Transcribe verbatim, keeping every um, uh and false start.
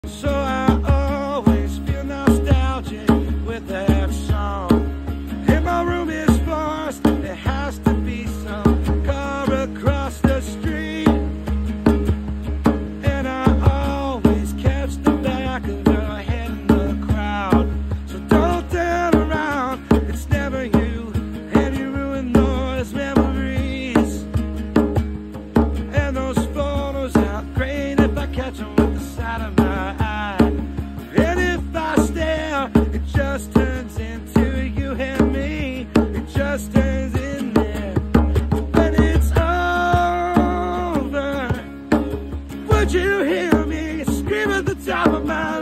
So I always feel nostalgic with that song. And my room is forced, there has to be some car across the street. And I always catch the back of her head in the crowd. So don't turn around, it's never you, and you ruin those memories. And those photos aren't great if I catch them with the side of my eye. And if I stare, it just turns into you and me. It just turns in there. When it's over, would you hear me scream at the top of my